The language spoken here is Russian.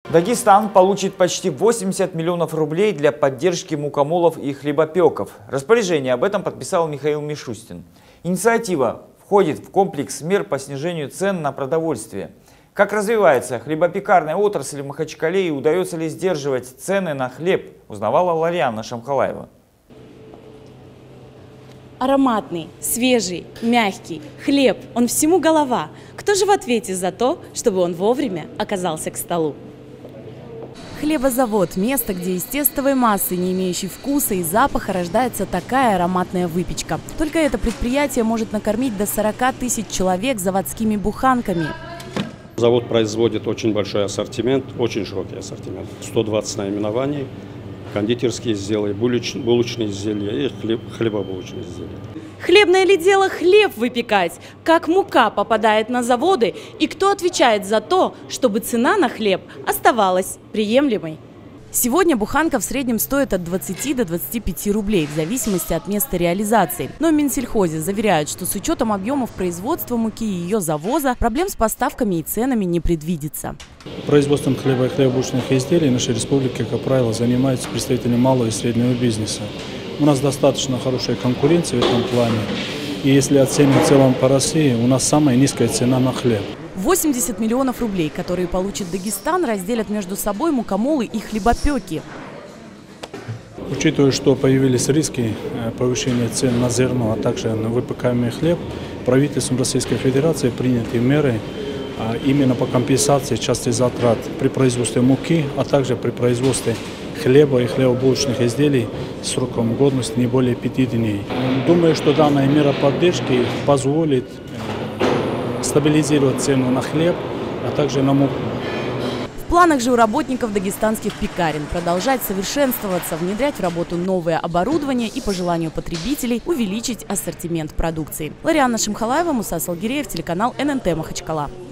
Дагестан получит почти 80 миллионов рублей для поддержки мукомолов и хлебопеков. Распоряжение об этом подписал Михаил Мишустин. Инициатива входит в комплекс мер по снижению цен на продовольствие. Как развивается хлебопекарная отрасль в Махачкале и удается ли сдерживать цены на хлеб, узнавала Ларианна Шамхалаева. Ароматный, свежий, мягкий хлеб, он всему голова. Кто же в ответе за то, чтобы он вовремя оказался к столу? Хлебозавод – место, где из тестовой массы, не имеющей вкуса и запаха, рождается такая ароматная выпечка. Только это предприятие может накормить до 40 тысяч человек заводскими буханками. Завод производит очень большой ассортимент, очень широкий ассортимент. 120 наименований, кондитерские изделия, булочные изделия и хлебобулочные изделия. Хлебное ли дело хлеб выпекать? Как мука попадает на заводы? И кто отвечает за то, чтобы цена на хлеб оставалась приемлемой? Сегодня буханка в среднем стоит от 20 до 25 рублей, в зависимости от места реализации. Но в Минсельхозе заверяют, что с учетом объемов производства муки и ее завоза проблем с поставками и ценами не предвидится. Производством хлеба и хлебобулочных изделий в нашей республике, как правило, занимаются представители малого и среднего бизнеса. У нас достаточно хорошая конкуренция в этом плане. И если оценим в целом по России, у нас самая низкая цена на хлеб. 80 миллионов рублей, которые получит Дагестан, разделят между собой мукомолы и хлебопеки. Учитывая, что появились риски повышения цен на зерно, а также на выпекаемый хлеб, правительством Российской Федерации приняты меры именно по компенсации части затрат при производстве муки, а также при производстве хлеба и хлебобулочных изделий с сроком годности не более 5 дней. Думаю, что данная мера поддержки позволит стабилизировать цену на хлеб, а также на муку. В планах же у работников дагестанских пекарен продолжать совершенствоваться, внедрять в работу новое оборудование и, по желанию потребителей, увеличить ассортимент продукции. Ларианна Шамхалаева, Муса Салгиреев, телеканал ННТ Махачкала.